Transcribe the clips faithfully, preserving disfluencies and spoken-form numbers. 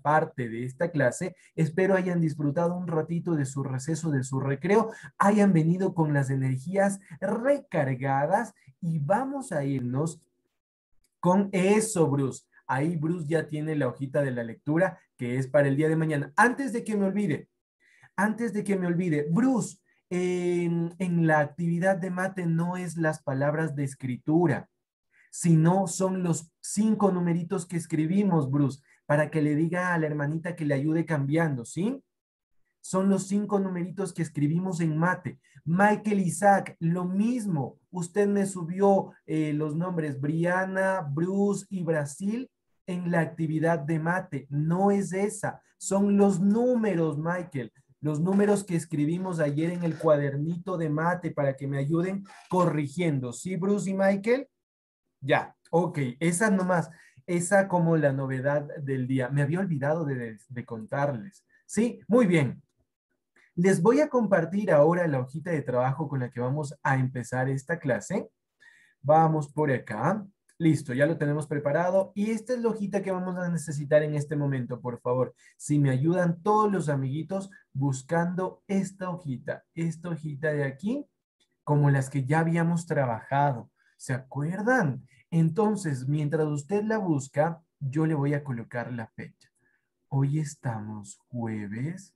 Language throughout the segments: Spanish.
parte de esta clase. Espero hayan disfrutado un ratito de su receso, de su recreo, hayan venido con las energías recargadas y vamos a irnos con eso, Bruce. Ahí Bruce ya tiene la hojita de la lectura que es para el día de mañana. Antes de que me olvide, antes de que me olvide, Bruce, en, en la actividad de mate no es las palabras de escritura, sino son los cinco numeritos que escribimos, Bruce, para que le diga a la hermanita que le ayude cambiando, ¿sí? Son los cinco numeritos que escribimos en mate. Michael Isaac, lo mismo. Usted me subió eh, los nombres Brianna, Bruce y Brasil en la actividad de mate. No es esa. Son los números, Michael. Los números que escribimos ayer en el cuadernito de mate para que me ayuden corrigiendo. ¿Sí, Bruce y Michael? Ya, ok. Esa nomás. Esa como la novedad del día. Me había olvidado de, de contarles. Sí, muy bien. Les voy a compartir ahora la hojita de trabajo con la que vamos a empezar esta clase. Vamos por acá. Listo, ya lo tenemos preparado. Y esta es la hojita que vamos a necesitar en este momento, por favor. Si me ayudan todos los amiguitos buscando esta hojita, esta hojita de aquí, como las que ya habíamos trabajado. ¿Se acuerdan? Entonces, mientras usted la busca, yo le voy a colocar la fecha. Hoy estamos jueves.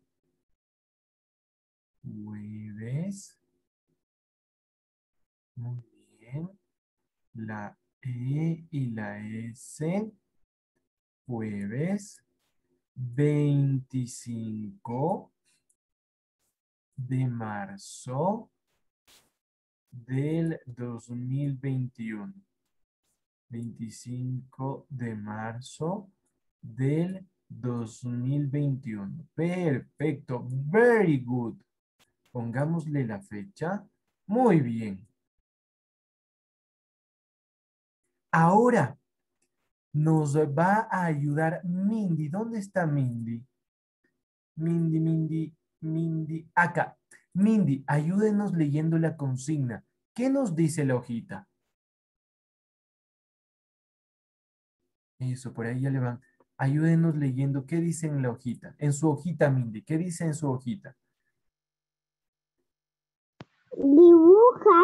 Jueves. Muy bien. La E y la S. Jueves. veinticinco de marzo del dos mil veintiuno. veinticinco de marzo del dos mil veintiuno. Perfecto. Very good. Pongámosle la fecha. Muy bien. Ahora nos va a ayudar Mindy. ¿Dónde está Mindy? Mindy, Mindy, Mindy. Acá. Mindy, ayúdenos leyendo la consigna. ¿Qué nos dice la hojita? Eso, por ahí ya le van. Ayúdenos leyendo. ¿Qué dice en la hojita? En su hojita, Mindy. ¿Qué dice en su hojita? Dibuja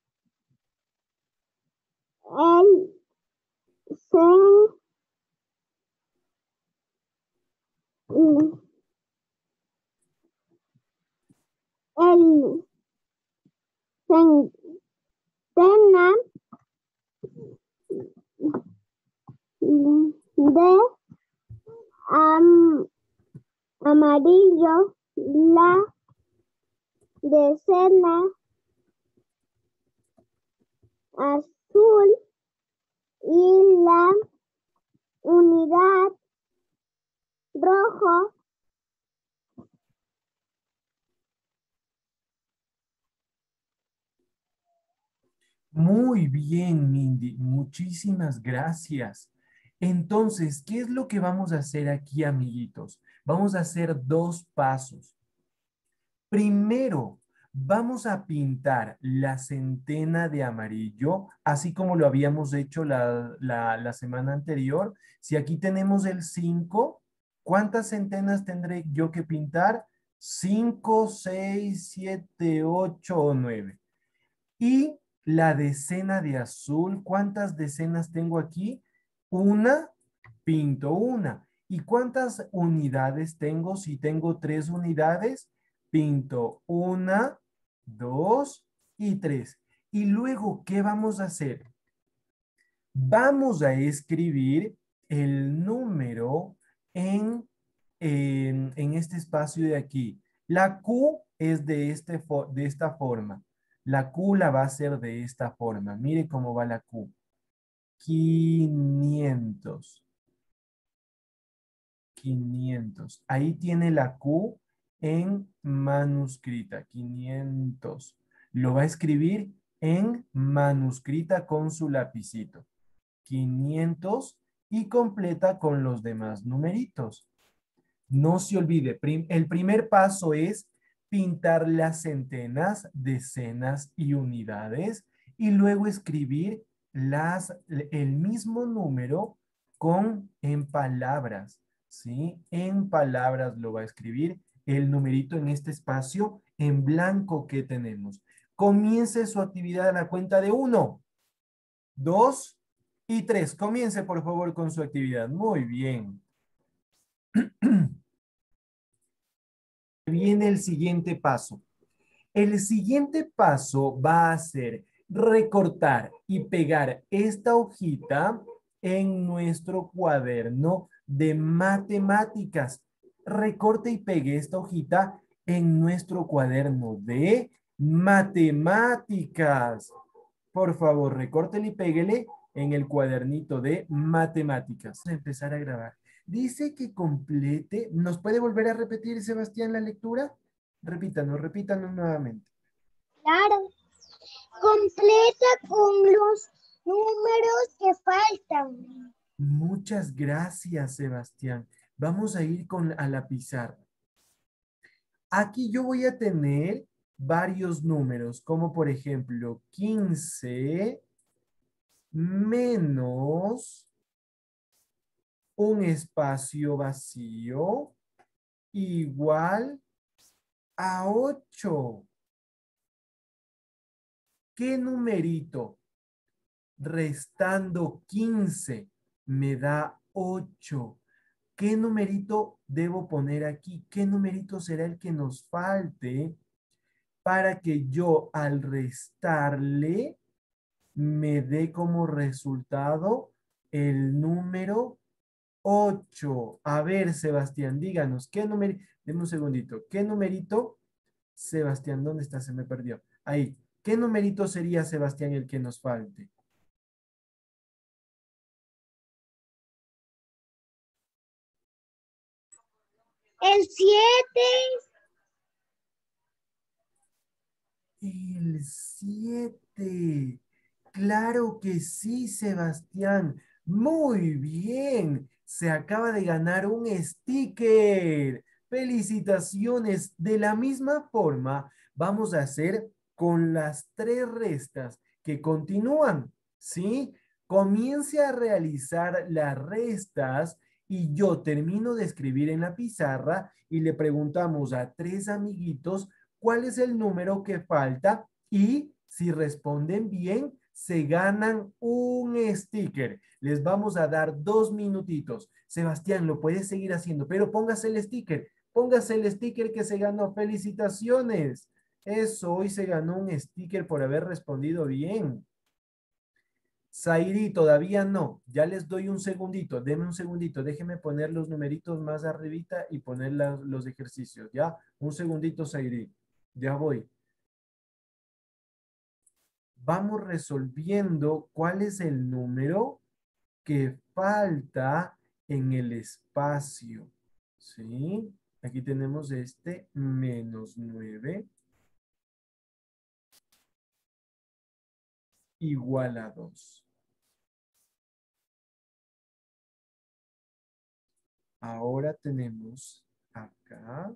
el cen, el centena de am, amarillo, la decena azul y la unidad rojo. Muy bien, Mindy. Muchísimas gracias. Entonces, ¿qué es lo que vamos a hacer aquí, amiguitos? Vamos a hacer dos pasos. Primero, vamos a pintar la centena de amarillo, así como lo habíamos hecho la, la, la semana anterior. Si aquí tenemos el cinco, ¿cuántas centenas tendré yo que pintar? cinco, seis, siete, ocho o nueve. Y la decena de azul, ¿cuántas decenas tengo aquí? Una, pinto una. ¿Y cuántas unidades tengo? Si tengo tres unidades, pinto una, dos y tres. Y luego, ¿qué vamos a hacer? Vamos a escribir el número en, en, en este espacio de aquí. La Q es de, este, de esta forma. La Q la va a ser de esta forma. Mire cómo va la Q. quinientos. quinientos. Ahí tiene la Q en manuscrita. quinientos. Lo va a escribir en manuscrita con su lapicito. quinientos y completa con los demás numeritos. No se olvide, prim el primer paso es pintar las centenas, decenas y unidades y luego escribir las, el mismo número con en palabras. ¿sí? En palabras lo va a escribir el numerito en este espacio en blanco que tenemos. Comience su actividad a la cuenta de uno, dos y tres. Comience, por favor, con su actividad. Muy bien. Viene el siguiente paso. El siguiente paso va a ser recortar y pegar esta hojita en nuestro cuaderno de matemáticas. Recorte y pegue esta hojita en nuestro cuaderno de matemáticas. Por favor, recórtele y péguele en el cuadernito de matemáticas. Vamos a empezar a grabar. Dice que complete. ¿Nos puede volver a repetir, Sebastián, la lectura? Repítanos, repítanos nuevamente. Claro. Completa con los números que faltan. Muchas gracias, Sebastián. Vamos a ir con, a la pizarra. Aquí yo voy a tener varios números, como por ejemplo quince menos un espacio vacío igual a ocho. ¿Qué numerito restando quince me da ocho? ¿Qué numerito debo poner aquí? ¿Qué numerito será el que nos falte para que yo al restarle me dé como resultado el número ocho? A ver, Sebastián, díganos, ¿qué numerito? Deme un segundito. ¿Qué numerito? Sebastián, ¿dónde está? Se me perdió. Ahí. ¿Qué numerito sería, Sebastián, el que nos falte? El siete. El siete. Claro que sí, Sebastián. Muy bien. Se acaba de ganar un sticker. Felicitaciones. De la misma forma, vamos a hacer con las tres restas que continúan. ¿Sí? Comience a realizar las restas y yo termino de escribir en la pizarra y le preguntamos a tres amiguitos cuál es el número que falta y si responden bien, se ganan un sticker. Les vamos a dar dos minutitos. Sebastián, lo puedes seguir haciendo, pero póngase el sticker. Póngase el sticker que se ganó. Felicitaciones. Eso, hoy se ganó un sticker por haber respondido bien. Zairi, todavía no. Ya les doy un segundito. Deme un segundito. Déjeme poner los numeritos más arribita y poner la, los ejercicios. Ya, un segundito, Zairi. Ya voy. Vamos resolviendo cuál es el número que falta en el espacio. ¿Sí? Aquí tenemos este menos nueve igual a dos. Ahora tenemos acá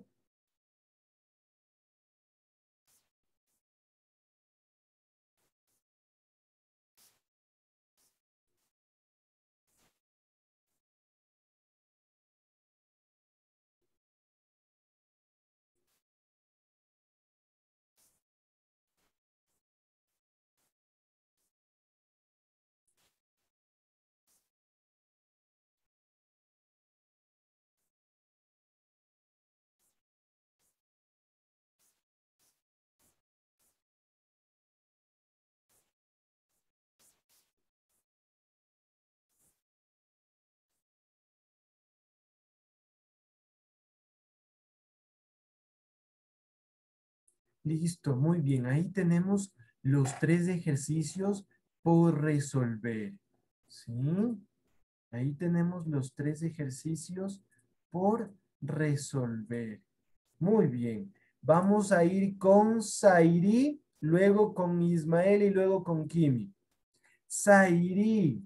listo, muy bien. Ahí tenemos los tres ejercicios por resolver. ¿Sí? Ahí tenemos los tres ejercicios por resolver. Muy bien. Vamos a ir con Zairi, luego con Ismael y luego con Kimi. Zairi.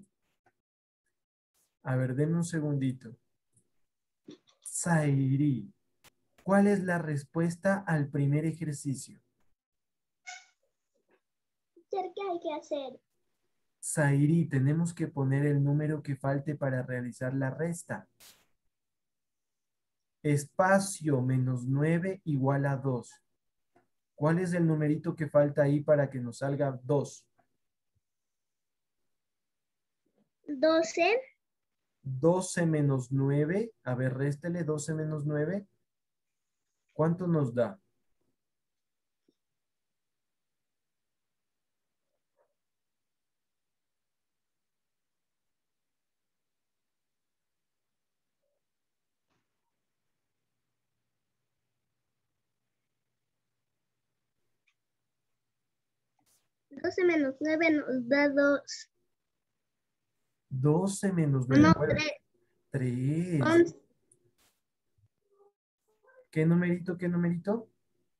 A ver, denme un segundito. Zairi. ¿Cuál es la respuesta al primer ejercicio? ¿Qué hay que hacer? Zairi, tenemos que poner el número que falte para realizar la resta. espacio menos nueve igual a dos. ¿Cuál es el numerito que falta ahí para que nos salga dos? doce. doce menos nueve. A ver, réstele doce menos nueve. ¿Cuánto nos da? doce menos nueve nos da dos. doce menos nueve. No, Bueno, tres. tres. once. ¿Qué numerito? ¿Qué numerito?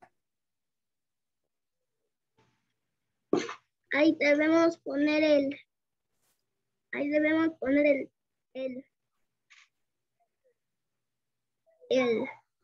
Ahí debemos poner el. Ahí debemos poner el. El. El.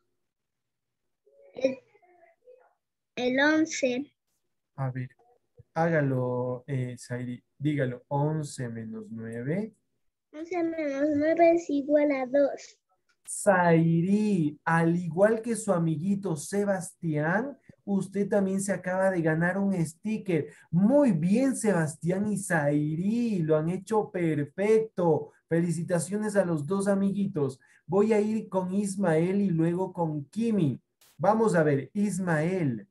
El, el once. A ver, hágalo, eh, Zairi. Dígalo, once menos nueve. once menos nueve es igual a dos. Zairi, al igual que su amiguito Sebastián, usted también se acaba de ganar un sticker. Muy bien, Sebastián y Zairi, lo han hecho perfecto. Felicitaciones a los dos amiguitos. Voy a ir con Ismael y luego con Kimi. Vamos a ver, Ismael.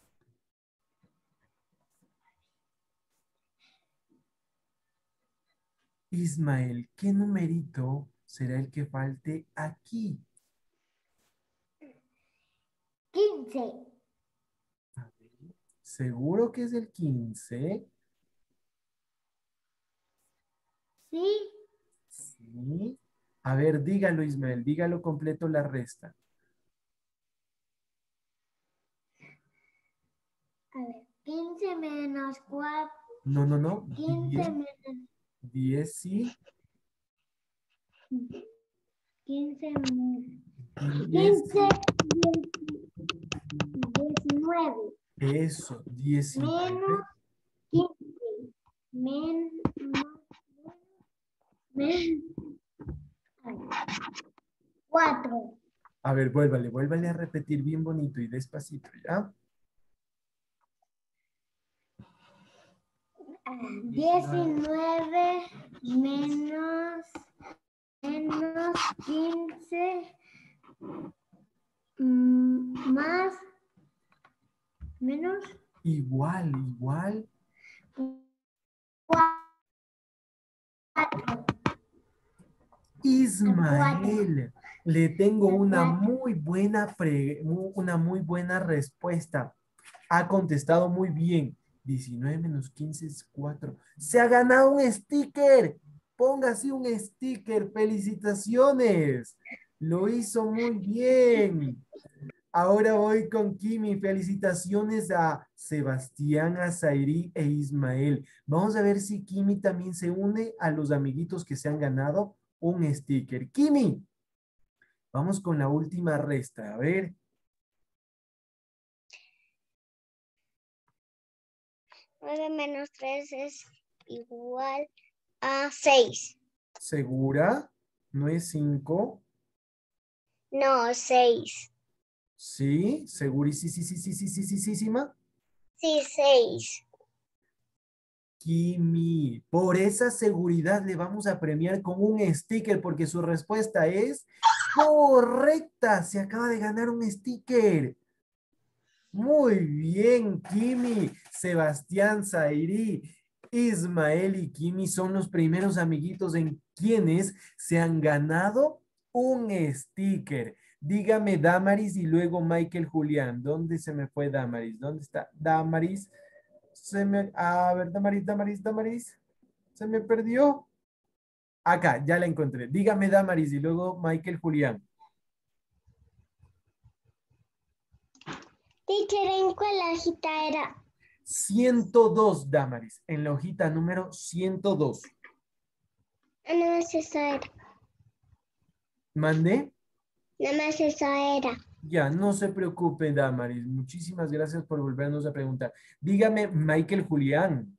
Ismael, ¿qué numerito será el que falte aquí? quince. ¿Seguro que es el quince? Sí. Sí. A ver, dígalo, Ismael, dígalo completo la resta. A ver, quince menos cuatro. No, no, no. quince diez, menos. diez, sí. quince menos. diez, quince. diecinueve. eso, diecinueve. Menos quince. Menos. Menos. cuatro. A ver, vuélvale, vuélvale a repetir bien bonito y despacito, ¿ya? diecinueve menos, menos quince mm, más menos Igual, igual. cuatro. Ismael, le tengo una Cuatro. muy buena pre- mu- una muy buena respuesta. Ha contestado muy bien. diecinueve menos quince es cuatro. Se ha ganado un sticker. Póngase un sticker. Felicitaciones. Lo hizo muy bien. Ahora voy con Kimi. Felicitaciones a Sebastián, a Zairi e Ismael. Vamos a ver si Kimi también se une a los amiguitos que se han ganado un sticker. Kimi, vamos con la última resta. A ver. nueve menos tres es igual a seis. ¿Segura? ¿No es cinco? No, seis. ¿Sí? ¿Segurísima? Sí, sí, sí, sí, sí, sí, sí, sí, ma. Sí, seis. Kimi, por esa seguridad le vamos a premiar con un sticker porque su respuesta es correcta. Se acaba de ganar un sticker. Muy bien, Kimi. Sebastián, Zairi, Ismael y Kimi son los primeros amiguitos en quienes se han ganado un sticker. Dígame Damaris y luego Michael Julián. ¿Dónde se me fue Damaris? ¿Dónde está Damaris? Se me, a ver, Damaris, Damaris, Damaris. Se me perdió. Acá, ya la encontré. Dígame Damaris y luego Michael Julián. Teacher, ¿en cuál hojita era? ciento dos, Damaris. En la hojita número ciento dos. Ah, nada más esa era. ¿Mandé? Nada más esa era. Ya, no se preocupe, Damaris. Muchísimas gracias por volvernos a preguntar. Dígame, Michael Julián.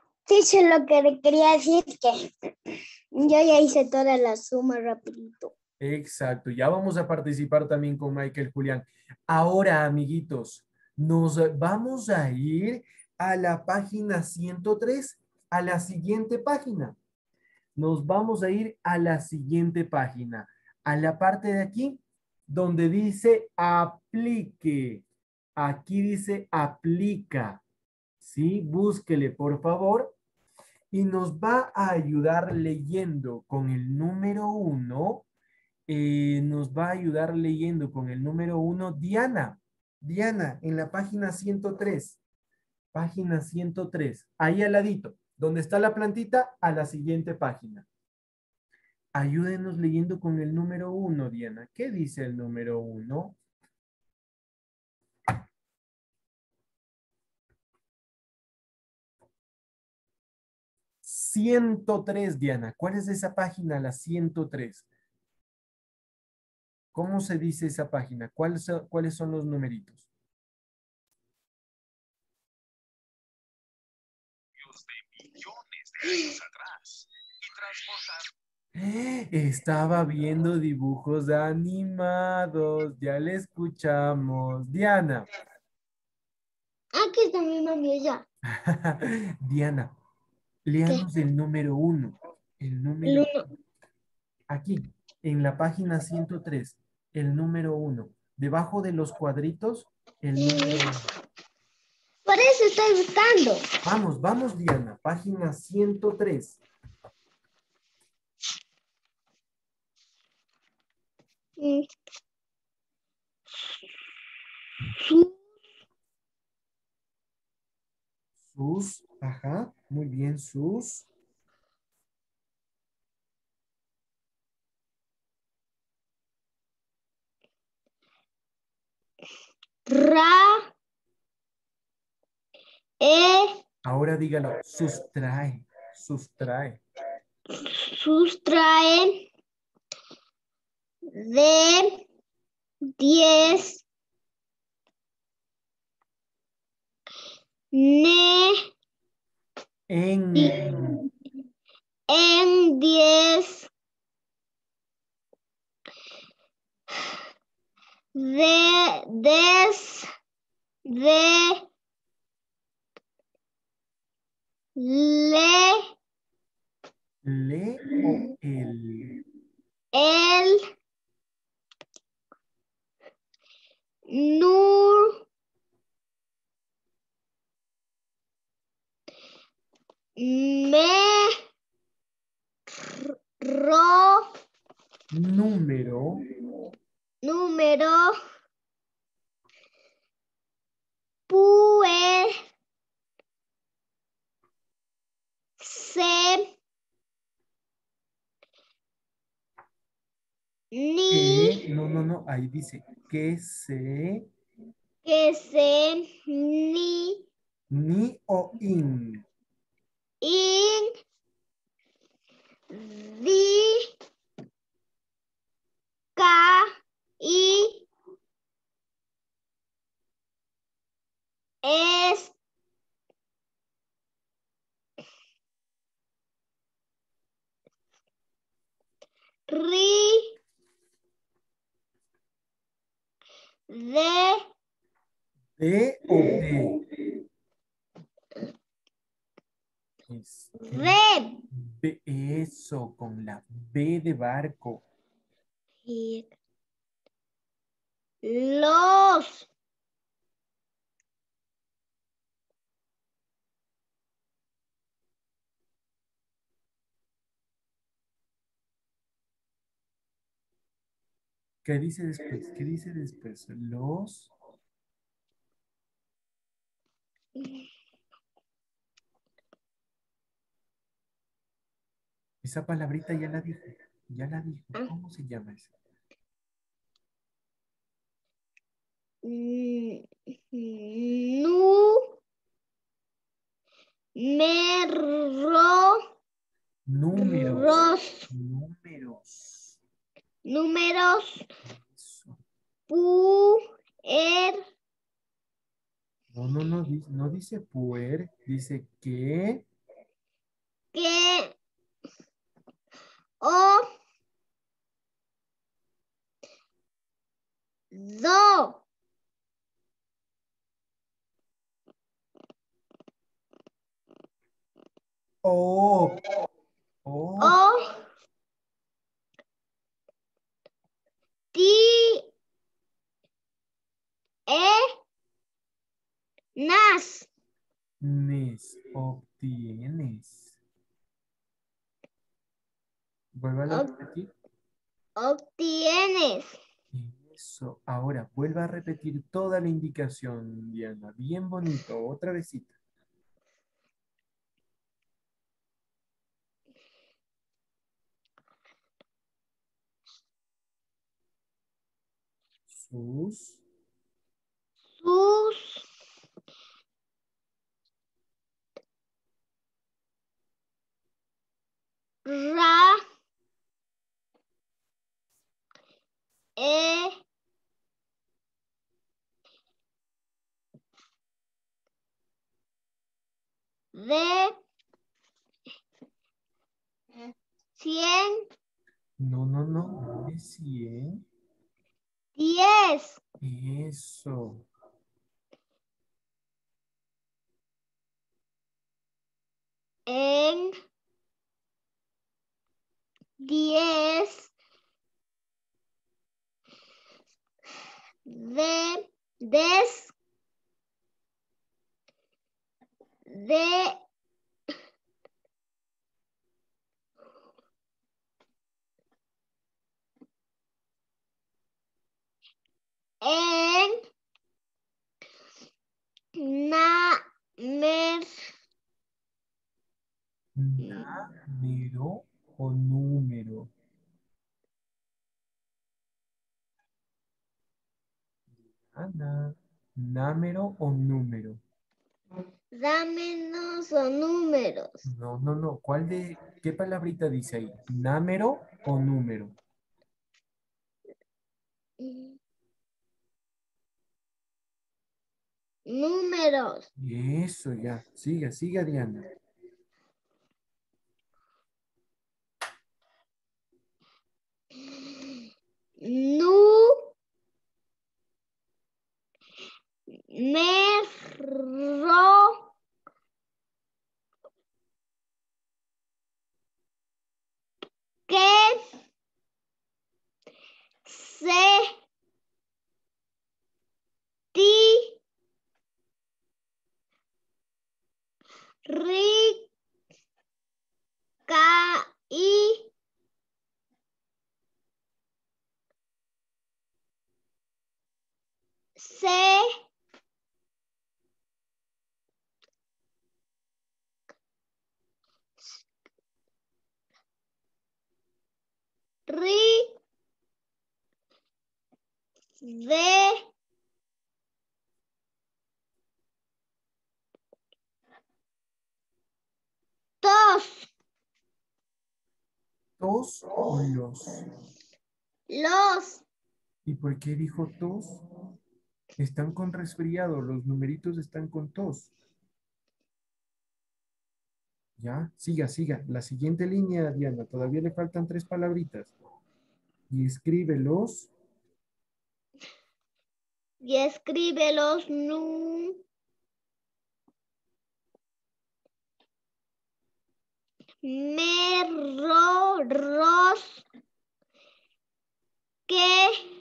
Teacher, lo que le quería decir que yo ya hice toda la suma rapidito. Exacto, ya vamos a participar también con Michael Julián. Ahora, amiguitos, nos vamos a ir a la página ciento tres, a la siguiente página. Nos vamos a ir a la siguiente página, a la parte de aquí donde dice aplique. Aquí dice aplica. ¿Sí? Búsquele, por favor. Y nos va a ayudar leyendo con el número uno. Eh, nos va a ayudar leyendo con el número uno Diana. Diana, en la página ciento tres. Página ciento tres. Ahí al ladito. Donde está la plantita, a la siguiente página. Ayúdenos leyendo con el número uno, Diana. ¿Qué dice el número uno? ciento tres, Diana. ¿Cuál es esa página, la ciento tres? ¿Cómo se dice esa página? ¿Cuáles son, cuáles son los numeritos? De millones de años atrás. Y transportar. Estaba viendo dibujos animados. Ya le escuchamos. Diana. Aquí está mi mami ya. Diana, léanos el número uno. El número El uno. aquí, en la página ciento tres, el número uno. Debajo de los cuadritos, el número uno. Por eso estoy buscando. Vamos, vamos, Diana. Página ciento tres. Sus, ajá, muy bien, sus. Ra. E. Ahora dígalo, sustrae, sustrae. Sustrae de diez ne En, en diez de des de le le o el. el nur me ro Número. número pue se Que, ni no, no, no, ahí dice que se, que se ni ni o in. in di ca y es ri de De o B. Este, red B, eso, con la B de barco. los ¿Qué dice después? ¿Qué dice después? Los. Esa palabrita ya la dijo. Ya la dijo. ¿Cómo se llama esa? nu mero Números. ros Números. números Eso. puer No, no, no, di- no dice puer, dice que. que o Do. O. O. O. Ti. E. Nas. Nes. Obtienes. Vuelva a Ob- repetir. Obtienes. Eso. Ahora, vuelva a repetir toda la indicación, Diana. Bien bonito. Otra vezita. Sus. Sus. Ra. E. De. Cien. No, no, no. No es cien. Diez. Eso. En. Diez. De. Des. De. En. Na. Mer. Número o número. Ana. Námero o número. Dámenos o números. No, no, no. ¿Cuál de qué palabrita dice ahí? ¿Námero o número? Números. Eso ya. Siga, siga, Diana. Nu. Merro. Que. Se. Ti. Ri. Ca. I. Se. Ri. De. Tos. ¿Tos o los? Los. ¿Y por qué dijo tos? Están con resfriado, los numeritos están con tos. Ya, siga, siga. La siguiente línea, Diana, todavía le faltan tres palabritas. Y escríbelos. Y escribe los nu. Merro. Ros. Que.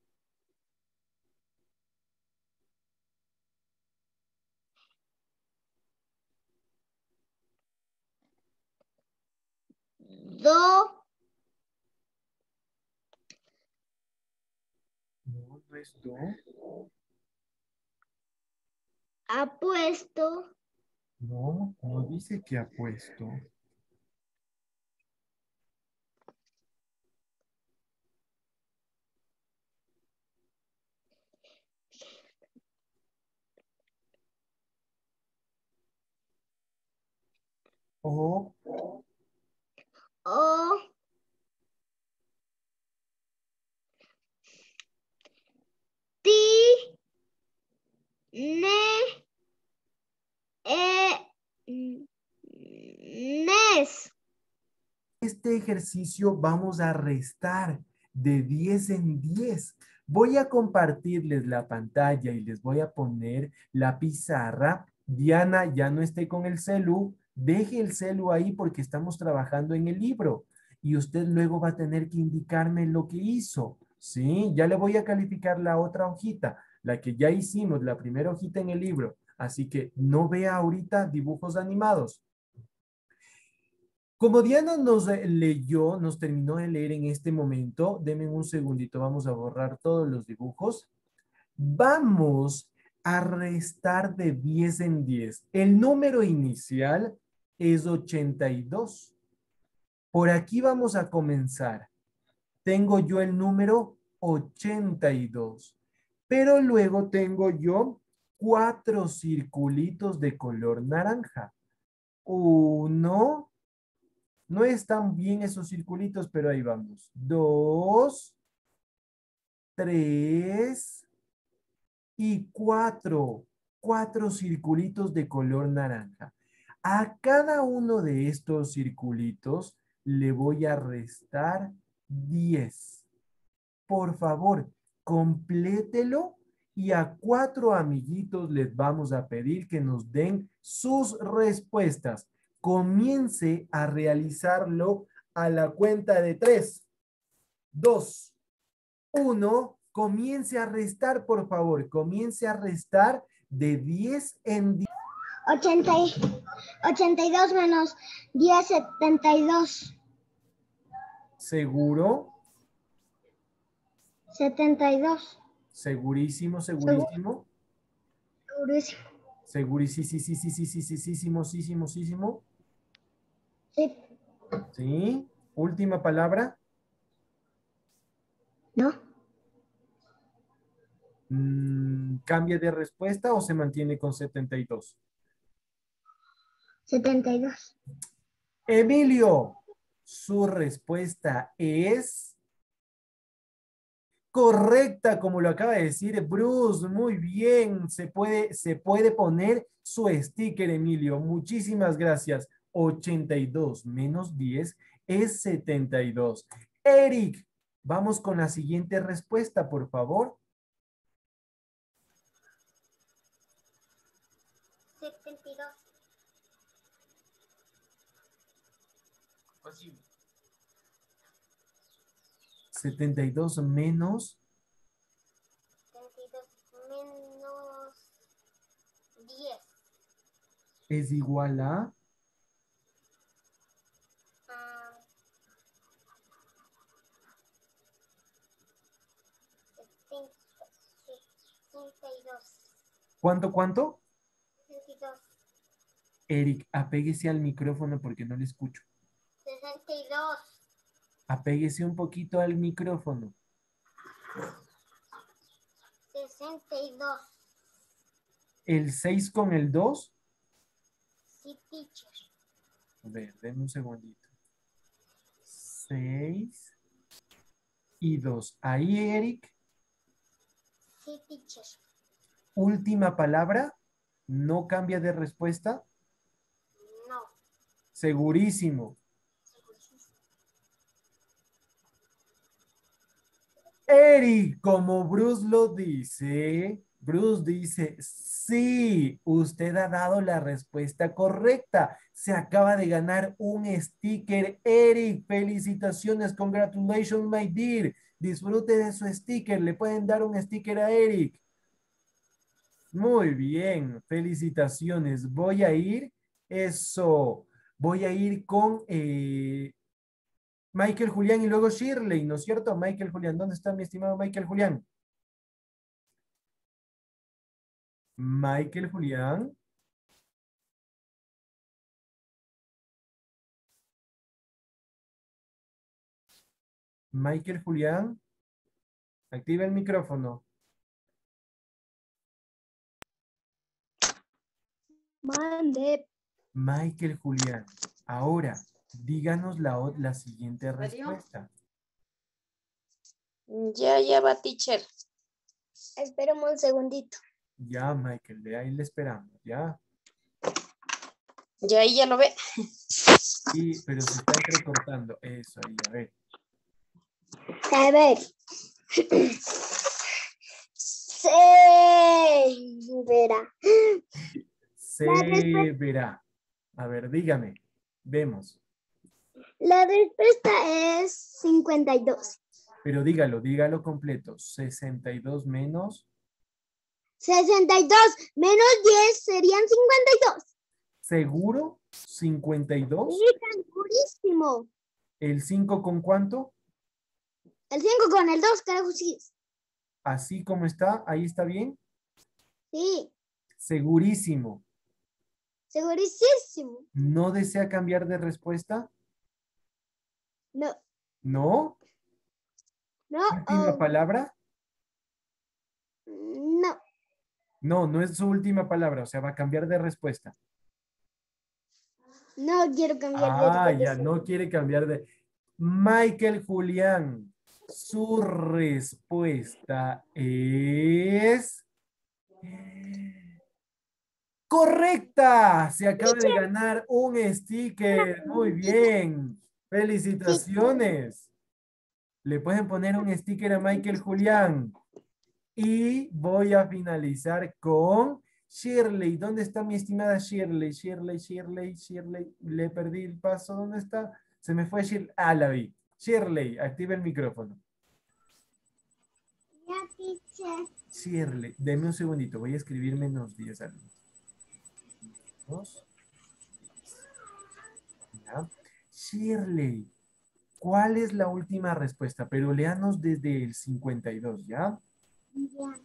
Do. No, no es do. Apuesto. No, no dice que ha puesto. O, O. Ti. Ne. E. Nes. este ejercicio vamos a restar. de diez en diez. Voy a compartirles la pantalla y les voy a poner la pizarra. Diana, ya no esté con el celu. Deje el celu ahí porque estamos trabajando en el libro. Y usted luego va a tener que indicarme lo que hizo. Sí, ya le voy a calificar la otra hojita, la que ya hicimos, la primera hojita en el libro. Así que no vea ahorita dibujos animados. Como Diana nos leyó, nos terminó de leer en este momento, denme un segundito, vamos a borrar todos los dibujos. Vamos a restar de diez en diez. El número inicial es ochenta y dos. Por aquí vamos a comenzar. Tengo yo el número ochenta y dos. Pero luego tengo yo cuatro circulitos de color naranja. Uno. No están bien esos circulitos, pero ahí vamos. Dos, tres y cuatro. Cuatro circulitos de color naranja. A cada uno de estos circulitos le voy a restar diez. Por favor, complételo y a cuatro amiguitos les vamos a pedir que nos den sus respuestas. Comience a realizarlo a la cuenta de tres, dos, uno. Comience a restar, por favor. Comience a restar de diez en diez. ochenta y, ochenta y dos menos diez, setenta y dos. ¿Seguro? setenta y dos. Segurísimo, segurísimo. Segurísimo. Segurísimo, sí, sí, sí, sí, sí, sí, sí, sí, sí, sí, sí, sí. Sí. ¿Sí? Última palabra. ¿No? Mm, ¿Cambia de respuesta o se mantiene con setenta y dos? setenta y dos. Emilio, su respuesta es correcta, como lo acaba de decir Bruce. Muy bien. Se puede, se puede poner su sticker, Emilio. Muchísimas gracias. ochenta y dos menos diez es setenta y dos. Eric, vamos con la siguiente respuesta, por favor. setenta y dos. setenta y dos menos setenta y dos menos diez. es igual a Ah, sesenta y dos. ¿cuánto, cuánto? sesenta y dos. Eric, apéguese al micrófono porque no le escucho. sesenta y dos. Apéguese un poquito al micrófono. sesenta y dos. ¿El seis con el dos? Sí, teacher. A ver, denme un segundito. seis y dos. Ahí, Eric. Sí, teacher. Última palabra. ¿No cambia de respuesta? No. Segurísimo. Eric, como Bruce lo dice, Bruce dice, sí, usted ha dado la respuesta correcta. Se acaba de ganar un sticker. Eric, felicitaciones, congratulations, my dear. Disfrute de su sticker. Le pueden dar un sticker a Eric. Muy bien, felicitaciones. Voy a ir, eso, voy a ir con eh, Michael Julián y luego Shirley, ¿no es cierto? Michael Julián, ¿dónde está mi estimado Michael Julián? Michael Julián. Michael Julián. Activa el micrófono. Mande. Michael Julián. Ahora, díganos la, la siguiente respuesta. Ya, ya va, teacher. Esperemos un segundito. Ya, Michael, de ahí le esperamos, ya. Ya ahí ya lo ve. Sí, pero se está entrecortando. Eso, ahí, a ver. A ver. Se verá. Se verá. A ver, dígame. Vemos. La respuesta es cincuenta y dos. Pero dígalo, dígalo completo. sesenta y dos menos. sesenta y dos menos diez serían cincuenta y dos. ¿Seguro? ¿cincuenta y dos? Sí, segurísimo. ¿El cinco con cuánto? El cinco con el dos, creo que sí. Así como está, ahí está bien. Sí, Segurísimo. segurísimo. ¿No desea cambiar de respuesta? No, ¿No? no, ¿Última oh, palabra? no, No, no es su última palabra, o sea, va a cambiar de respuesta. no quiero cambiar de Ah, ya respuesta. no quiere cambiar de... Michael Julián, su respuesta es... ¡Correcta! Se acaba de ganar un sticker. Muy bien. Felicitaciones. Le pueden poner un sticker a Michael Julián. Y voy a finalizar con Shirley. ¿Dónde está mi estimada Shirley? Shirley, Shirley, Shirley. Le perdí el paso. ¿Dónde está? Se me fue Shirley. Ah, la vi. Shirley, activa el micrófono. Ya, teacher. Shirley, deme un segundito. Voy a escribir menos diez alumnos. Dos. Ya. Shirley, ¿cuál es la última respuesta? Pero léanos desde el cincuenta y dos, ¿ya? Ya.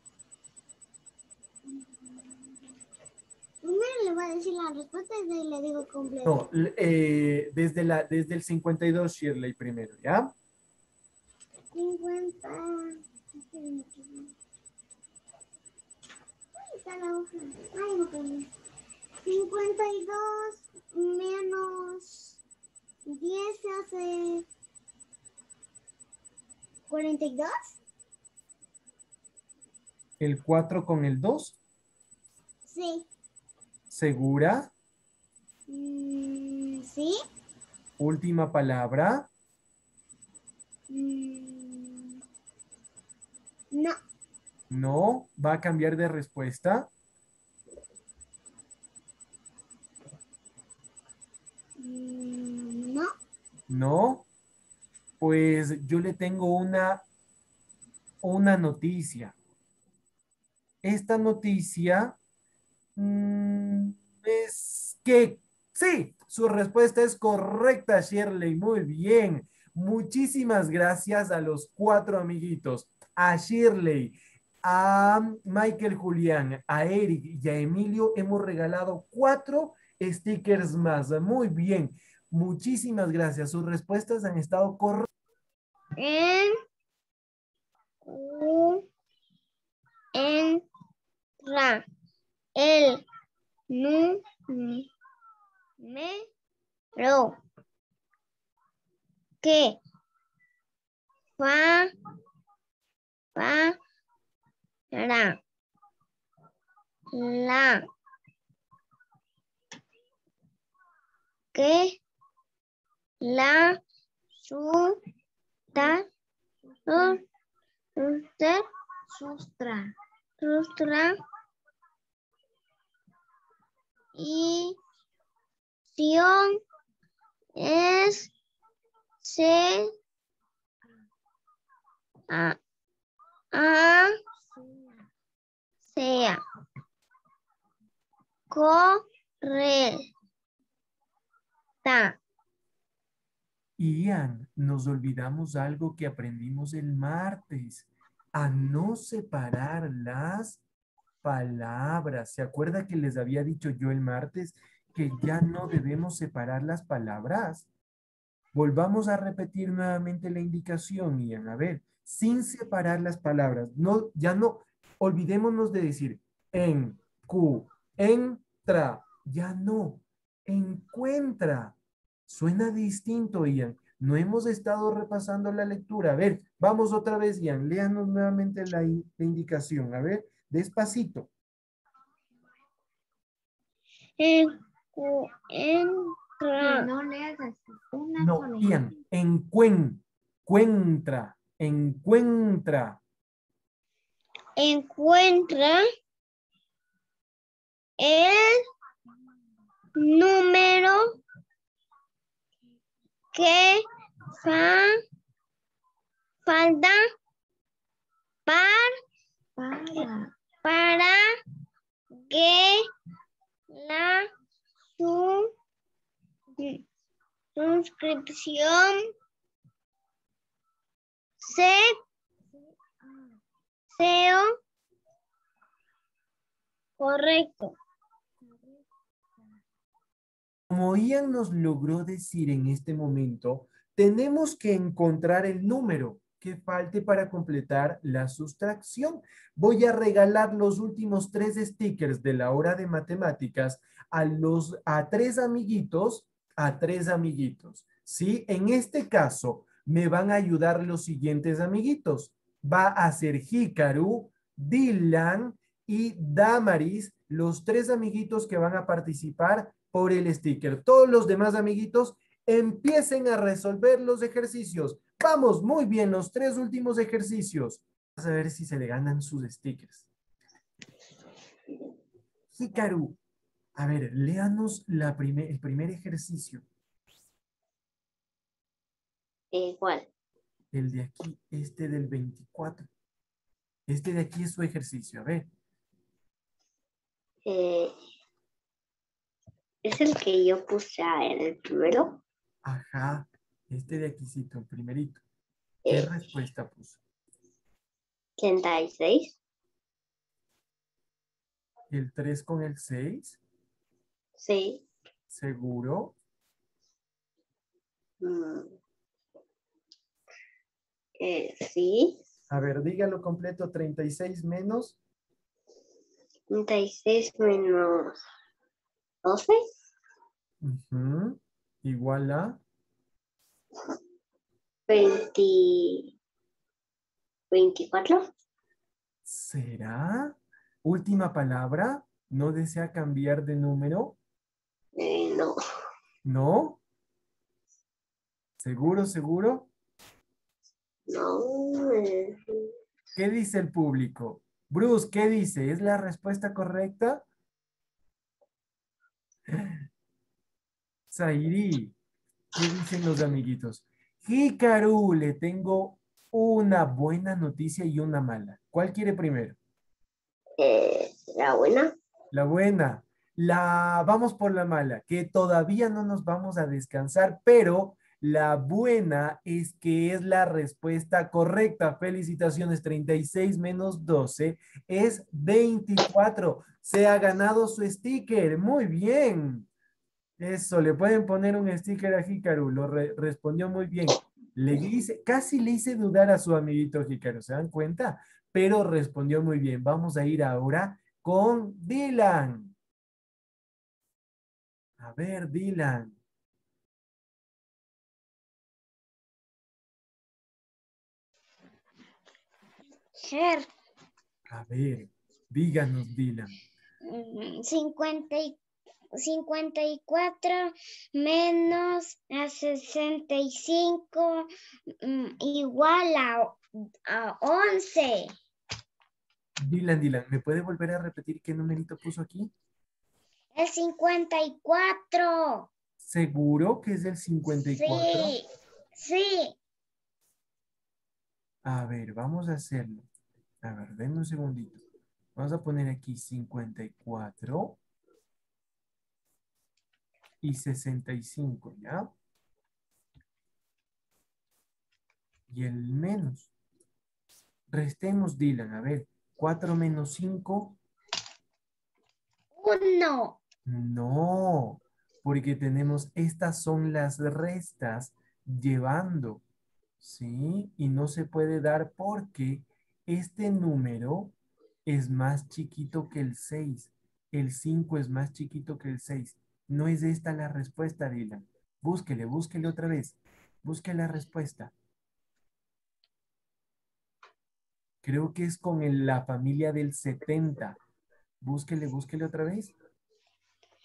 Primero le voy a decir la respuesta y le digo completo. No, l- eh, desde, la, desde el cincuenta y dos, Shirley, primero, ¿ya? cincuenta. ¿Dónde está la hoja? Ay, no tengo. cincuenta y dos menos diez se hace cuarenta y dos. El cuatro con el dos, Sí. ¿segura? Mm, sí. Última palabra. Mm, no. No, va a cambiar de respuesta. Mm, no. No, pues yo le tengo una, una noticia. Esta noticia mm, es que sí, su respuesta es correcta, Shirley. Muy bien. Muchísimas gracias a los cuatro amiguitos, a Shirley, a Michael Julián, a Eric y a Emilio. Hemos regalado cuatro stickers más. Muy bien. Muchísimas gracias. Sus respuestas han estado correctas. En, u, entra, el, nu, me, ro, que, fa, fa, ra, la, que, la, su, ta, su, usted, sustra, sustra, y, sion, es, se, a, a, sea, correcta. Ian, nos olvidamos algo que aprendimos el martes, a no separar las palabras. ¿Se acuerda que les había dicho yo el martes que ya no debemos separar las palabras? Volvamos a repetir nuevamente la indicación, Ian. A ver, sin separar las palabras. No, ya no, olvidémonos de decir en, cu, entra, ya no, encuentra. Suena distinto, Ian. No hemos estado repasando la lectura. A ver, vamos otra vez, Ian. Léanos nuevamente la, in- la indicación. A ver, despacito. Encuentra. No leas así, una No, sola. Ian, encuen. encuentra, encuentra. Encuentra el número que fa, falta par, para, para que la su, suscripción se sea correcto. Como Ian nos logró decir en este momento, tenemos que encontrar el número que falte para completar la sustracción. Voy a regalar los últimos tres stickers de la hora de matemáticas a los a tres amiguitos, a tres amiguitos. ¿Sí? En este caso, me van a ayudar los siguientes amiguitos. Va a ser Hikaru, Dylan y Damaris, los tres amiguitos que van a participar por el sticker. Todos los demás amiguitos empiecen a resolver los ejercicios. Vamos, muy bien, los tres últimos ejercicios. Vamos a ver si se le ganan sus stickers. Hikaru, a ver, léanos la primer, el primer ejercicio. Igual. El de aquí, este del veinticuatro. Este de aquí es su ejercicio, a ver. Eh, ¿Es el que yo puse en el primero? Ajá, este de aquícito, el primerito. ¿Qué Eh, respuesta puso? treinta y seis. ¿El tres con el seis? Sí. ¿Seguro? Mm, eh, sí. A ver, dígalo completo, treinta y seis menos. treinta y seis menos doce. Ujú, igual a. veinte, veinticuatro. ¿Será? Última palabra. ¿No desea cambiar de número? Eh, no. ¿No? ¿Seguro, seguro? No. eh, ¿Qué dice el público? Bruce, ¿qué dice? ¿Es la respuesta correcta? Zairi, ¿qué dicen los amiguitos? Hikaru, le tengo una buena noticia y una mala. ¿Cuál quiere primero? eh, la buena. La buena. La vamos por la mala, que todavía no nos vamos a descansar, pero la buena es que es la respuesta correcta. Felicitaciones, treinta y seis menos doce es veinticuatro. Se ha ganado su sticker. Muy bien. Eso, le pueden poner un sticker a Hikaru. Lo re- respondió muy bien. Le hice, casi le hice dudar a su amiguito Hikaru, ¿se dan cuenta? Pero respondió muy bien. Vamos a ir ahora con Dylan. A ver, Dylan. Ger, A ver, díganos, Dylan. mm, cincuenta y, cincuenta y cuatro menos a sesenta y cinco mm, igual a, a once. Dylan, Dylan, ¿me puede volver a repetir qué numerito puso aquí? El cincuenta y cuatro. ¿Seguro que es el cincuenta y cuatro? Sí, sí. A ver, vamos a hacerlo. A ver, denme un segundito. Vamos a poner aquí cincuenta y cuatro y sesenta y cinco, ¿ya? Y el menos. Restemos, Dylan. A ver, cuatro menos cinco. Uno. No, porque tenemos, estas son las restas llevando, ¿sí? Y no se puede dar porque este número es más chiquito que el seis. El cinco es más chiquito que el seis. No es esta la respuesta, Dylan. Búsquele, búsquele otra vez. Busque la respuesta. Creo que es con el- la familia del setenta. Búsquele, búsquele otra vez.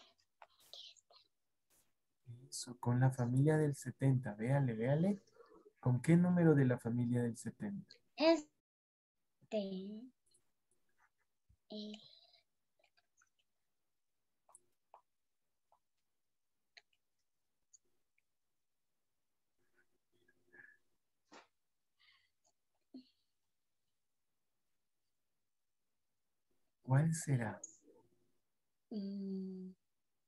Eso, con la familia del setenta. Véale, véale. ¿Con qué número de la familia del setenta? Este. eh, ¿Cuál será? mm,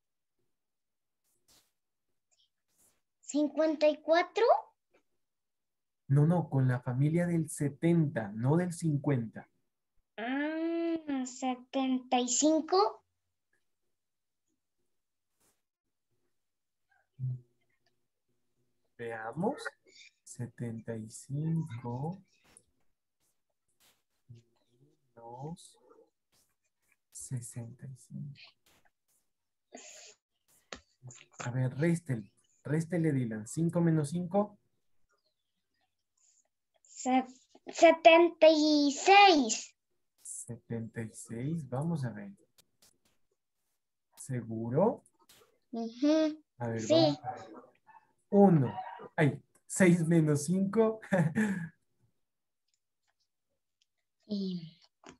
¿cincuenta y cuatro? No, no, con la familia del setenta, no del cincuenta. Ah, setenta y cinco. Veamos. setenta y cinco menos sesenta y cinco. A ver, réstele. Réstele, Dylan. cinco menos cinco. Se- setenta y seis. setenta y seis. Vamos a ver. ¿Seguro? Ujú, A ver, sí. vamos a ver. uno. Ay, seis menos cinco. Y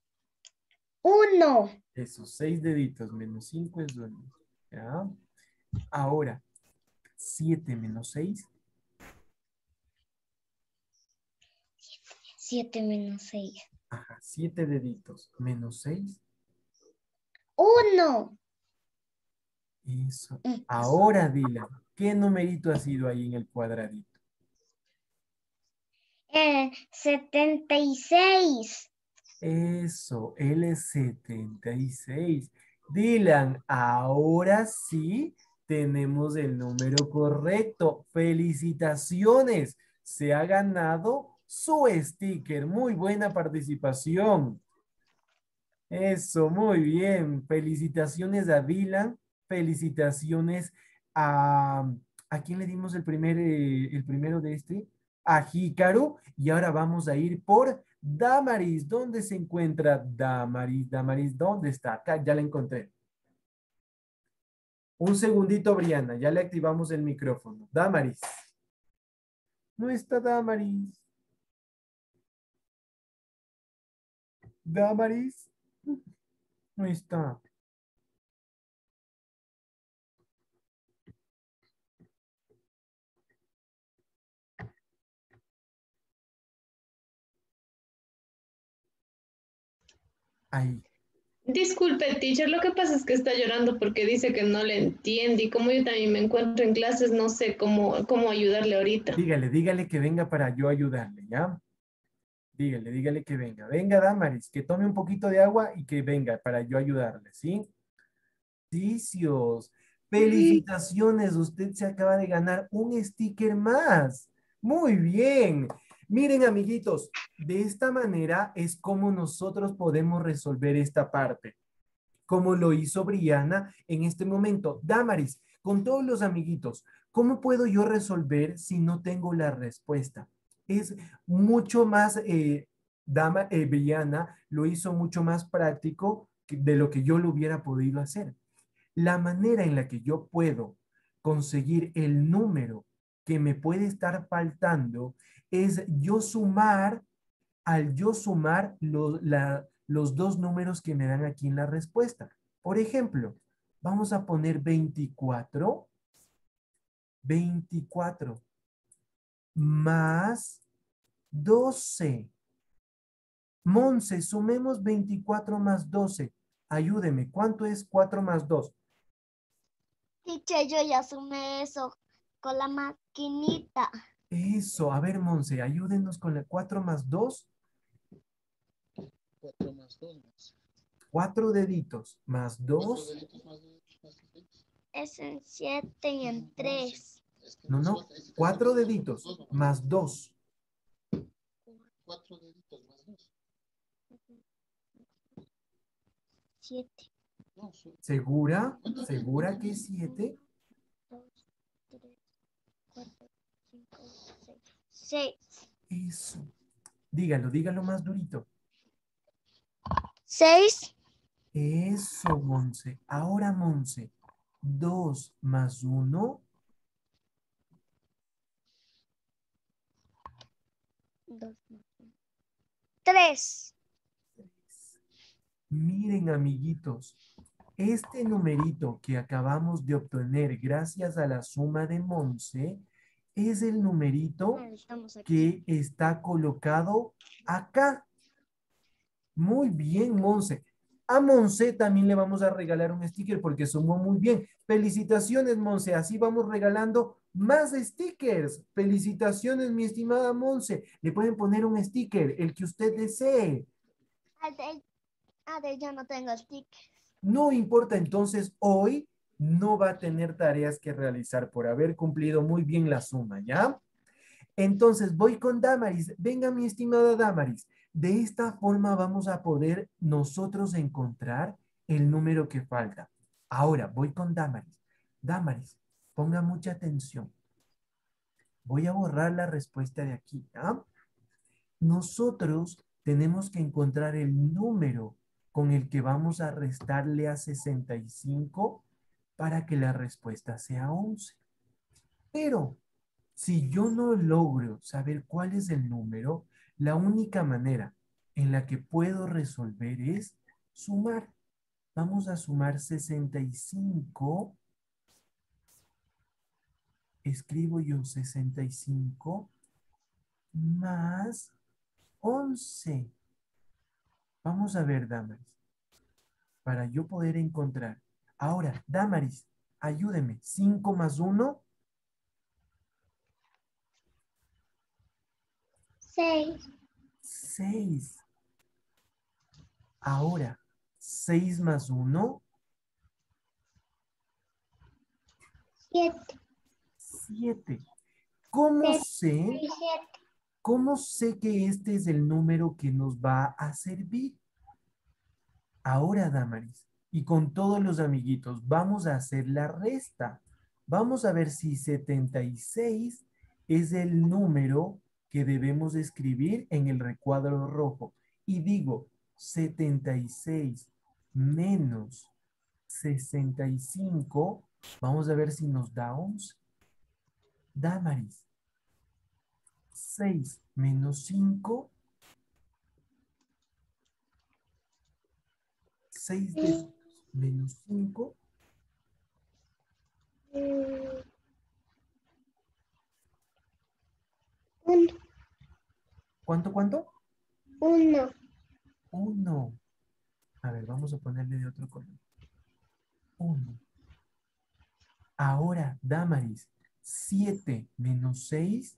uno. Esos seis deditos menos cinco es uno. ¿Ya? Ahora, siete menos seis. Siete menos seis. Ajá, siete deditos menos seis. Uno. Eso. Mm, Ahora, Dylan, ¿qué numerito ha sido ahí en el cuadradito? eh, setenta y seis. Eso, él es setenta y seis. Dylan, ahora sí tenemos el número correcto. Felicitaciones. Se ha ganado su sticker. Muy buena participación. Eso, muy bien. Felicitaciones a Dylan. Felicitaciones a... ¿A quién le dimos el, primer, eh, el primero de este? A Hikaru. Y ahora vamos a ir por Damaris. ¿Dónde se encuentra Damaris? Damaris, ¿dónde está? Acá, ya la encontré. Un segundito, Briana. Ya le activamos el micrófono. Damaris. No está Damaris. Damaris. No está. Ahí. Disculpe, teacher, lo que pasa es que está llorando porque dice que no le entiende y como yo también me encuentro en clases, no sé cómo, cómo ayudarle ahorita. Dígale, dígale que venga para yo ayudarle, ¿ya? Dígale, dígale que venga. Venga, Damaris, que tome un poquito de agua y que venga para yo ayudarle, ¿sí? Dicios, felicitaciones, usted se acaba de ganar un sticker más. Muy bien. Miren, amiguitos, de esta manera es como nosotros podemos resolver esta parte, como lo hizo Briana en este momento. Damaris, con todos los amiguitos, ¿cómo puedo yo resolver si no tengo la respuesta? Es mucho más, eh, Dama, eh, Briana lo hizo mucho más práctico que- de lo que yo lo hubiera podido hacer. La manera en la que yo puedo conseguir el número que me puede estar faltando es yo sumar, al yo sumar lo- la- los dos números que me dan aquí en la respuesta. Por ejemplo, vamos a poner veinticuatro, veinticuatro más doce. Monse, sumemos veinticuatro más doce. Ayúdeme, ¿cuánto es cuatro más dos? Teacher, yo ya sumé eso con la maquinita. Eso, a ver, Monse, ayúdenos con la cuatro más dos. cuatro más dos más. Cuatro deditos más Cuatro dos. deditos más dos más seis. Es en siete y en tres. Es que No, se no. va- es- es Cuatro dos, deditos dos, dos, más dos. Cuatro deditos más dos. Siete. No, son- ¿Segura? ¿cuántos- ¿Segura cuántos que es deditos? siete? Dos, tres, cuatro, cinco, seis. Seis. Eso. Dígalo, dígalo más durito. Seis. Eso, Monse. Ahora, Monse. Dos más uno. Dos más uno. Tres. Miren, amiguitos, este numerito que acabamos de obtener gracias a la suma de Monse es el numerito Ah, estamos aquí. que está colocado acá. Muy bien, Monse. A Monse también le vamos a regalar un sticker porque sumó muy bien. Felicitaciones, Monse. Así vamos regalando más stickers. Felicitaciones, mi estimada Monse. Le pueden poner un sticker, el que usted desee. Ade, Ade, yo no tengo stickers. No importa, entonces hoy no va a tener tareas que realizar por haber cumplido muy bien la suma, ¿ya? Entonces voy con Damaris. Venga, mi estimada Damaris. De esta forma vamos a poder nosotros encontrar el número que falta. Ahora voy con Damaris. Damaris, ponga mucha atención. Voy a borrar la respuesta de aquí, ¿ya? Nosotros tenemos que encontrar el número con el que vamos a restarle a sesenta y cinco para que la respuesta sea once. Pero si yo no logro saber cuál es el número, la única manera en la que puedo resolver es sumar. Vamos a sumar sesenta y cinco. Escribo yo sesenta y cinco más once. Vamos a ver, Damaris, para yo poder encontrar. Ahora, Damaris, ayúdeme. cinco más uno. Seis. seis. Ahora, seis más uno. Siete. siete. ¿Cómo sé? Y siete. ¿Cómo sé que este es el número que nos va a servir? Ahora, Damaris, y con todos los amiguitos, vamos a hacer la resta. Vamos a ver si setenta y seis es el número que debemos escribir en el recuadro rojo. Y digo, setenta y seis menos sesenta y cinco, vamos a ver si nos da once. Damaris, seis menos cinco, seis de menos cinco, Mm, Uno. ¿cuánto, cuánto? Uno. uno. A ver, vamos a ponerle de otro color. uno. Ahora, Damaris, siete menos seis,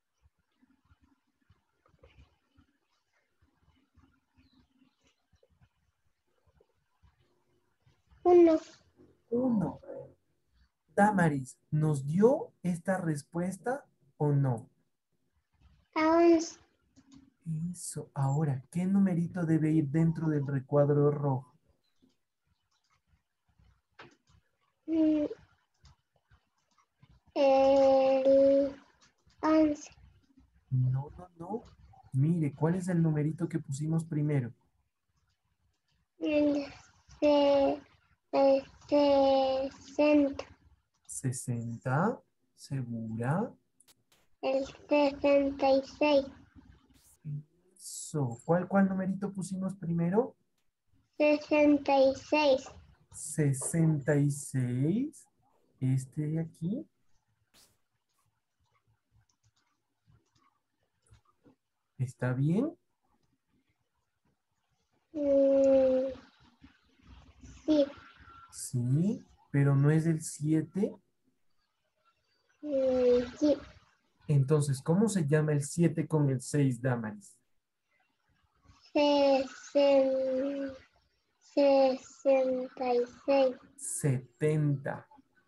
Uno. uno. Damaris, ¿nos dio esta respuesta o no? A once. Eso. Ahora, ¿qué numerito debe ir dentro del recuadro rojo? Mm, El once. No, no, no. Mire, ¿cuál es el numerito que pusimos primero? El se- el sesenta. sesenta. ¿Segura? El sesenta y seis. Eso. ¿Cuál, cuál numerito pusimos primero? Sesenta y seis. sesenta y seis. Este de aquí. ¿Está bien? Mm, Sí. Sí, pero no es el siete. Mm, Sí. Entonces, ¿cómo se llama el siete con el seis, Damaris? Sesen- Sesenta y seis. setenta.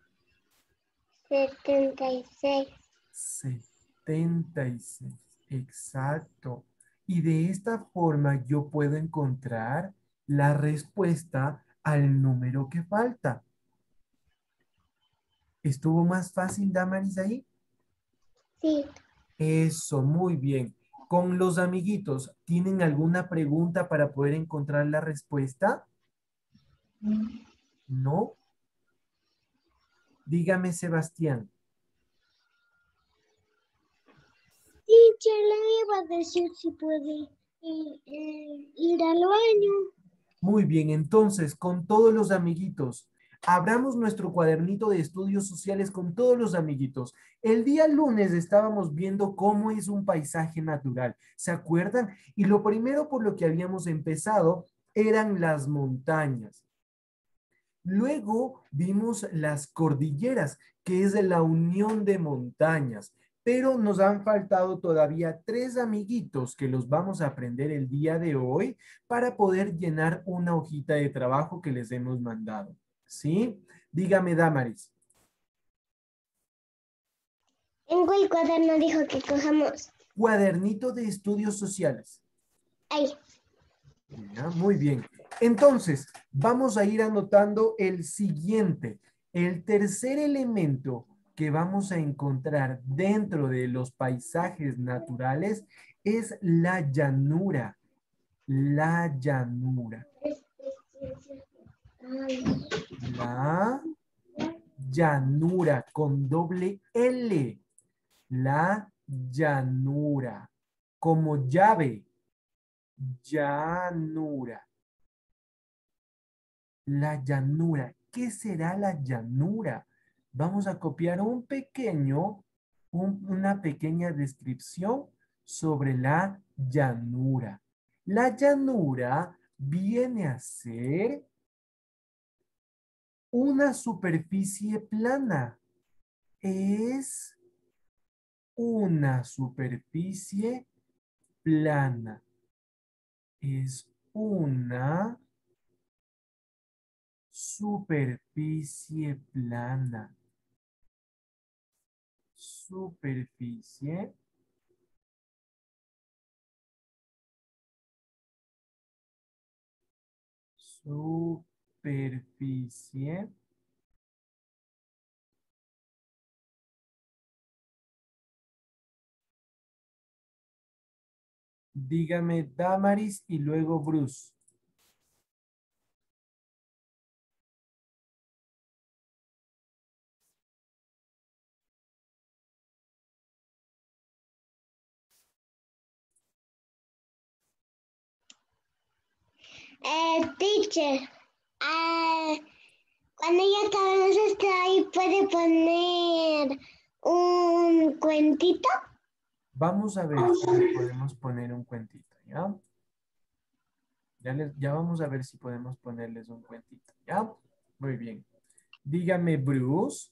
Setenta y seis. setenta y seis. Exacto. Y de esta forma yo puedo encontrar la respuesta al número que falta. ¿Estuvo más fácil, Damaris, ahí? Sí. Eso, muy bien. Con los amiguitos, ¿tienen alguna pregunta para poder encontrar la respuesta? ¿No? Dígame, Sebastián. teacher, le iba a decir si puede eh, eh, ir al baño. Muy bien, entonces, con todos los amiguitos, abramos nuestro cuadernito de estudios sociales con todos los amiguitos. El día lunes estábamos viendo cómo es un paisaje natural, ¿se acuerdan? Y lo primero por lo que habíamos empezado eran las montañas. Luego vimos las cordilleras, que es la unión de montañas. Pero nos han faltado todavía tres amiguitos que los vamos a aprender el día de hoy para poder llenar una hojita de trabajo que les hemos mandado. ¿Sí? Dígame, Damaris. En el cuaderno dijo que cojamos. Cuadernito de estudios sociales. Ahí. Ya, muy bien. Entonces, vamos a ir anotando el siguiente. El tercer elemento que vamos a encontrar dentro de los paisajes naturales es la llanura. La llanura. La llanura con doble L. La llanura. Como llave. Llanura. La llanura. ¿Qué será la llanura? Vamos a copiar un pequeño, un- una pequeña descripción sobre la llanura. La llanura viene a ser una superficie plana. Es una superficie plana. Es una superficie plana. Superficie superficie dígame Damaris y luego Bruce. Eh, teacher, ah, cuando ya acabemos esto ahí, ¿puede poner un cuentito? Vamos a ver si le podemos poner un cuentito, ¿ya? Ya, les, ya vamos a ver si podemos ponerles un cuentito, ¿ya? Muy bien. Dígame, Bruce.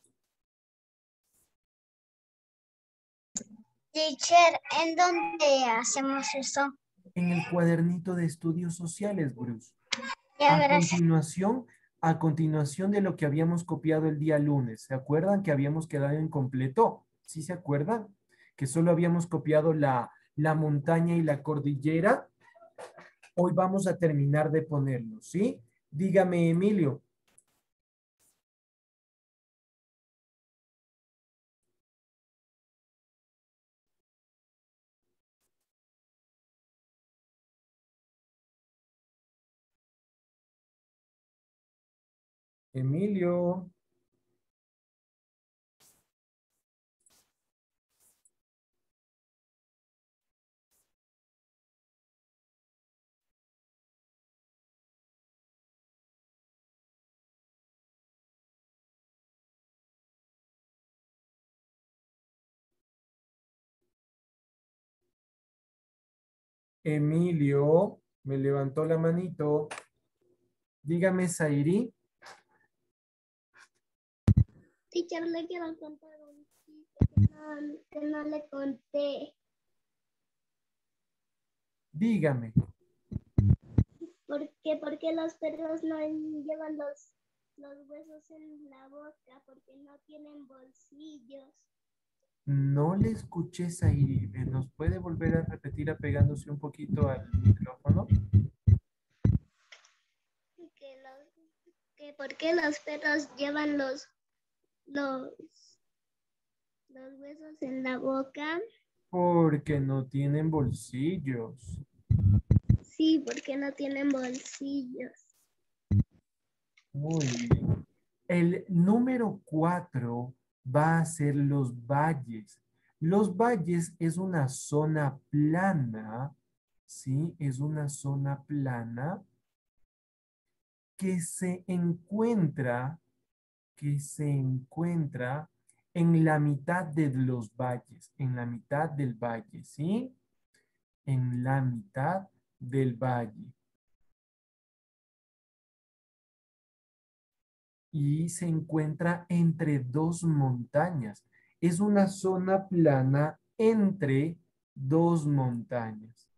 Teacher, ¿en dónde hacemos eso? En el cuadernito de estudios sociales, Bruce. Ya, A gracias. continuación, a continuación de lo que habíamos copiado el día lunes. ¿Se acuerdan que habíamos quedado incompleto? ¿Sí se acuerdan? Que solo habíamos copiado la, la montaña y la cordillera. Hoy vamos a terminar de ponerlo, ¿sí? Dígame, Emilio. Emilio. Emilio, me levantó la manito. Dígame, Zairi. Teacher, le quiero contar un chiste que no, que no le conté. Dígame. ¿Por qué? Porque los perros no llevan los, los huesos en la boca porque no tienen bolsillos. No le escuché, Zairi. Eh, ¿Nos puede volver a repetir apegándose un poquito al micrófono? Que, los, que ¿por qué los perros llevan los, los, los huesos en la boca? Porque no tienen bolsillos. Sí, porque no tienen bolsillos. Muy bien. El número cuatro va a ser los valles. Los valles es una zona plana, ¿sí? Es una zona plana que se encuentra, que se encuentra en la mitad de los valles, en la mitad del valle, ¿sí? En la mitad del valle. Y se encuentra entre dos montañas. Es una zona plana entre dos montañas.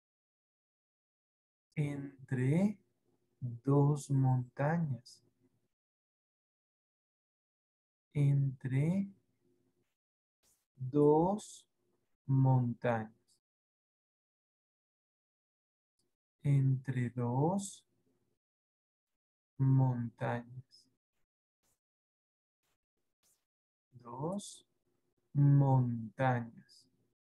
Entre dos montañas. Entre dos montañas. Entre dos montañas. Dos montañas.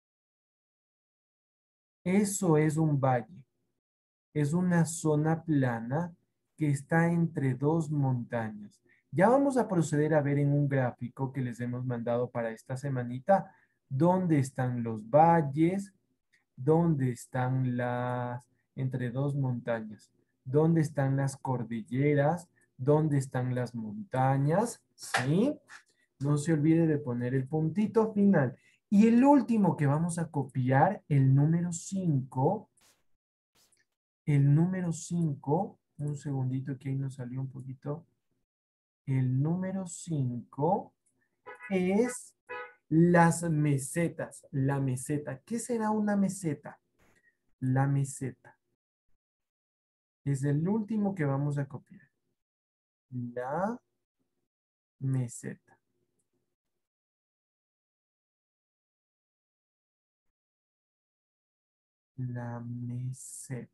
Eso es un valle. Es una zona plana que está entre dos montañas. Ya vamos a proceder a ver en un gráfico que les hemos mandado para esta semanita dónde están los valles, dónde están las, entre dos montañas, dónde están las cordilleras, dónde están las montañas, ¿sí? No se olvide de poner el puntito final. Y el último que vamos a copiar, el número cinco, el número cinco, un segundito que ahí nos salió un poquito. El número cinco es las mesetas. La meseta. ¿Qué será una meseta? La meseta. Es el último que vamos a copiar. La meseta. La meseta.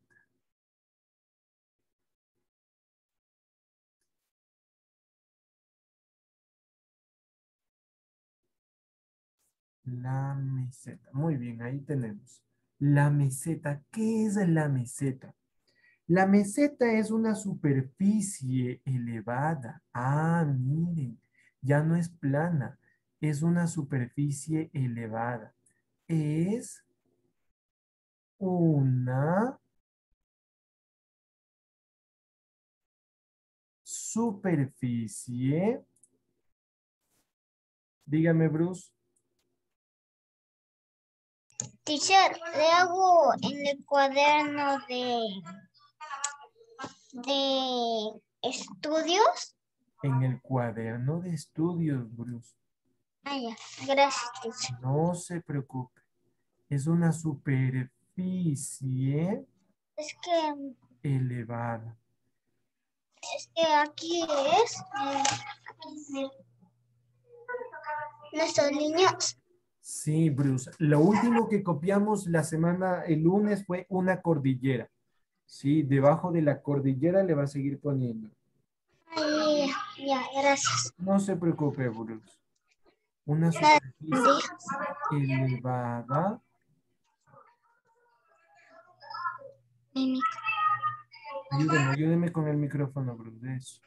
La meseta. Muy bien, ahí tenemos. La meseta. ¿Qué es la meseta? La meseta es una superficie elevada. Ah, miren, ya no es plana. Es una superficie elevada. Es una superficie. Dígame, Bruce. Teacher, le hago en el cuaderno de, de estudios. En el cuaderno de estudios, Bruce. Ah, ya. Gracias, teacher. No se preocupe. Es una superficie Es que, elevada. es que aquí es eh, nuestros niños. Sí, Bruce. Lo último que copiamos la semana, el lunes, fue una cordillera. Sí, debajo de la cordillera le va a seguir poniendo. Ay, ya, ya, gracias. No se preocupe, Bruce. Una superficie elevada. Mimi. Ayúdeme, ayúdeme con el micrófono, Bruce. Eso.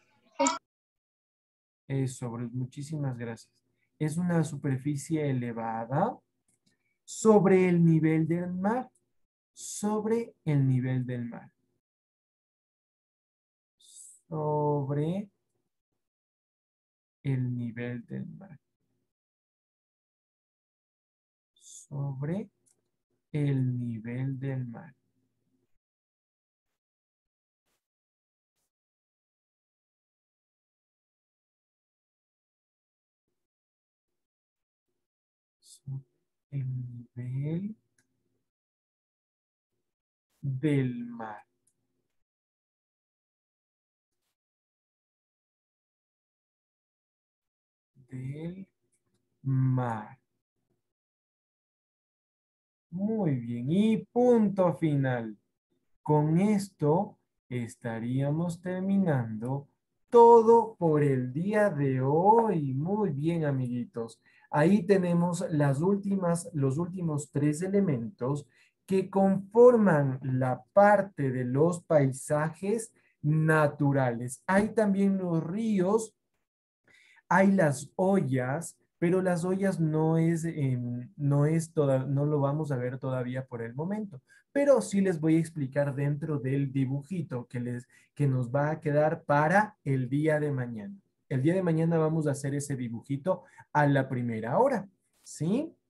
Eso, Bruce. Muchísimas gracias. Es una superficie elevada sobre el nivel del mar. Sobre el nivel del mar. Sobre el nivel del mar. Sobre el nivel del mar. Sobre el nivel del mar. Del mar. Muy bien. Y punto final. Con esto estaríamos terminando todo por el día de hoy. Muy bien, amiguitos. Ahí tenemos las últimas, los últimos tres elementos que conforman la parte de los paisajes naturales. Hay también los ríos, hay las ollas, pero las ollas no es, em, no es toda, no lo vamos a ver todavía por el momento, pero sí les voy a explicar dentro del dibujito que, les, que nos va a quedar para el día de mañana. El día de mañana vamos a hacer ese dibujito a la primera hora, ¿sí?